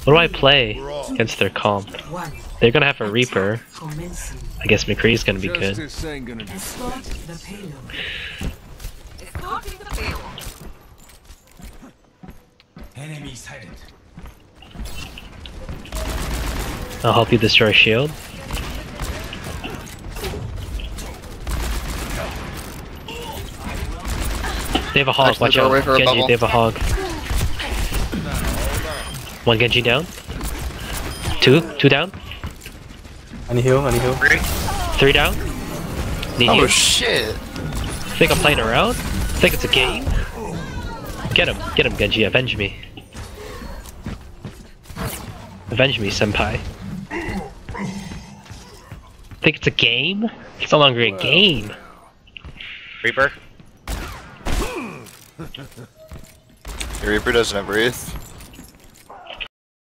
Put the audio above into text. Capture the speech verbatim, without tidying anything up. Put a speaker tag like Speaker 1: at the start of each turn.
Speaker 1: What do I play against their comp? They're gonna have a Reaper. I guess McCree's gonna be good.
Speaker 2: Enemy sighted.
Speaker 1: I'll help you destroy shield. They have a hog,
Speaker 3: Actually,
Speaker 1: watch
Speaker 3: throw
Speaker 1: out.
Speaker 3: away for a
Speaker 1: Genji,
Speaker 3: bubble.
Speaker 1: they have a hog. One Genji down. Two, two down.
Speaker 4: I need heal, I need heal.
Speaker 3: Three.
Speaker 1: Three down. Need
Speaker 3: Oh
Speaker 1: heal.
Speaker 3: shit!
Speaker 1: Think I'm playing around? Think it's a game? Get him, get him, Genji, avenge me. Avenge me, senpai. Think it's a game? It's no longer a game.
Speaker 5: Reaper?
Speaker 3: Your Reaper doesn't have Wraith.